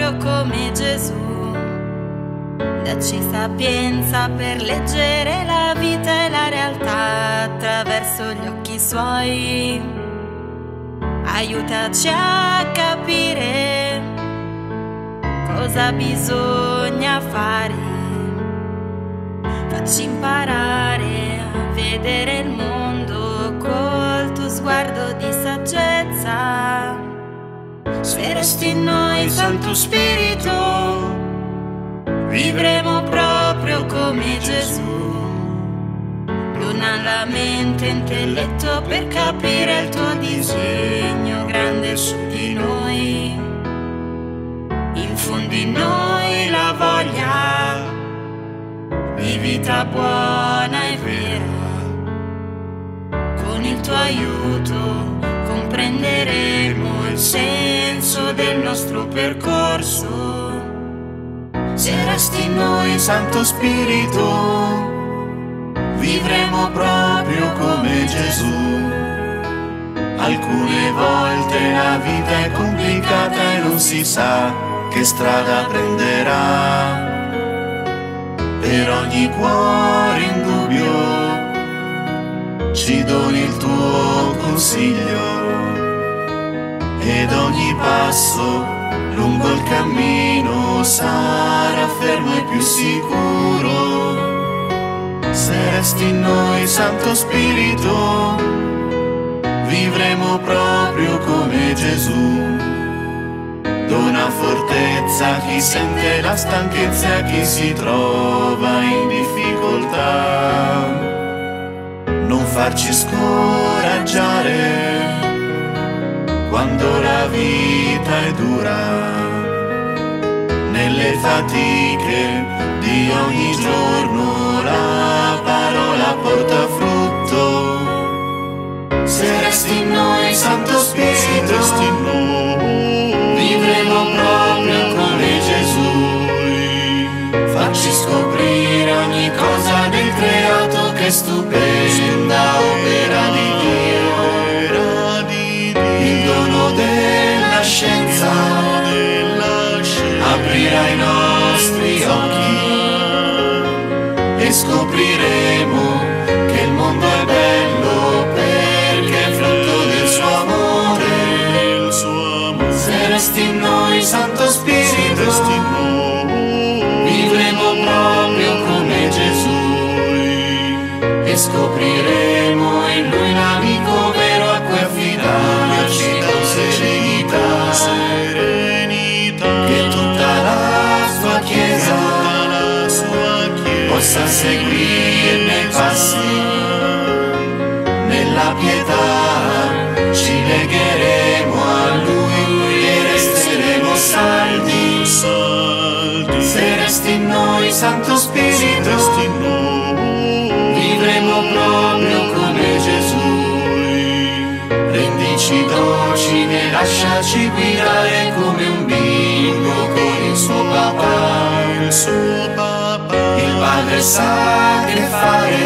proprio come Gesù. Dacci sapienza per leggere la vita e la realtà attraverso gli occhi suoi. Aiutaci a capire cosa bisogna fare. Facci imparare a vedere il mondo col tuo sguardo di saggezza. Se resti in noi, Santo Spirito, vivremo proprio come Gesù. Dona la mente e intelletto per capire il tuo disegno grande su di noi. Infondi in noi la voglia di vita buona e vera. Con il tuo aiuto comprenderemo il senso del nostro percorso. Se resti in noi, Santo Spirito, vivremo proprio come Gesù. Alcune volte la vita è complicata e non si sa che strada prenderà. Per ogni cuore in dubbio ci doni il tuo consiglio, ed ogni passo lungo il cammino sarà fermo e più sicuro. Se resti in noi, Santo Spirito, vivremo proprio come Gesù. Dona fortezza a chi sente la stanchezza e a chi si trova in difficoltà. Non farci scoraggiare quando la vita è dura. Nelle fatiche di ogni giorno la parola porta frutto. Se resti in noi, Santo Spirito, vivremo proprio come Gesù. Facci scoprire ogni cosa del creato che è stupenda opera di Dio. Il dono della scienza aprirà i nostri occhi e scopriremo che il mondo è bello perché è frutto del suo amore. Se resti in noi, Santo Spirito, vivremo proprio come Gesù e scopriremo in Lui l'amico vero a cui affidarci con serenità. Che tutta la sua Chiesa possa seguirne i passi. Nella pietà ci legheremo a Lui e resteremo saldi. Se resti in noi, Santo Spirito, vivremo proprio come Gesù. Rendici docili e lasciaci guidare come un bimbo con il suo papà. Il Padre sa che fare